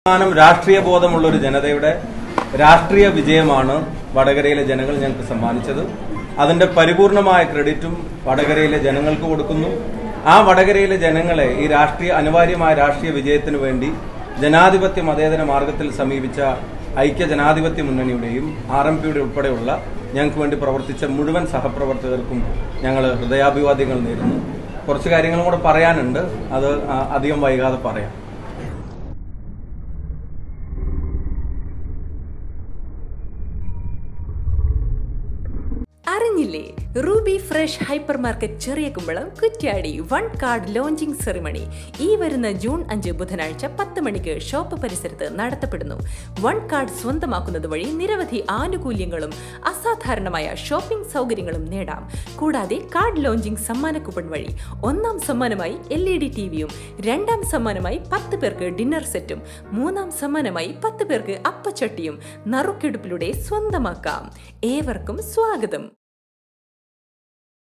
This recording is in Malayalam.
രാഷ്ട്രീയ ബോധമുള്ള ഒരു ജനതയുടെ രാഷ്ട്രീയ വിജയമാണ് വടകരയിലെ ജനങ്ങൾ ഞങ്ങൾക്ക് സമ്മാനിച്ചത്. അതിന്റെ പരിപൂർണമായ ക്രെഡിറ്റും വടകരയിലെ ജനങ്ങൾക്ക് കൊടുക്കുന്നു. ആ വടകരയിലെ ജനങ്ങളെ ഈ അനിവാര്യമായ രാഷ്ട്രീയ വിജയത്തിനു വേണ്ടി ജനാധിപത്യ മതേതര മാർഗത്തിൽ സമീപിച്ച ഐക്യ ജനാധിപത്യ മുന്നണിയുടെയും RMPയുടെ ഉൾപ്പെടെയുള്ള ഞങ്ങൾക്ക് വേണ്ടി പ്രവർത്തിച്ച മുഴുവൻ സഹപ്രവർത്തകർക്കും ഞങ്ങൾ ഹൃദയാഭിവാദ്യങ്ങൾ നേരുന്നു. കുറച്ച് കാര്യങ്ങളും കൂടെ പറയാനുണ്ട്, അത് അധികം വൈകാതെ പറയാം. അറിഞ്ഞില്ലേ, Ruby fresh hyper market Cheriyakumbalam Kuttiadi 1 card launching ceremony ഈ വരുന്ന ജൂൺ 5 ബുധനാഴ്ച 10 മണിക്ക് ഷോപ്പ് പരിസരത്ത് നടത്തപ്പെടുന്നു. 1 കാർഡ് സ്വന്തമാക്കുന്നത് വഴി നിരവധി ആനുകൂല്യങ്ങളും അസാധാരണമായ ഷോപ്പിംഗ് സൗകര്യങ്ങളും നേടാം. കൂടാതെ കാർഡ് ലോഞ്ചിങ് സമ്മാന കൂപ്പൺ വഴി 1ാം സമ്മാനമായി LED ടിവിയും, 2ാം സമ്മാനമായി 10 പേർക്ക് ഡിന്നർ സെറ്റും, 3ാം സമ്മാനമായി 10 പേർക്ക് അപ്പച്ചട്ടിയും നറുക്കെടുപ്പിലൂടെ സ്വന്തമാക്കാം. ഏവർക്കും സ്വാഗതം.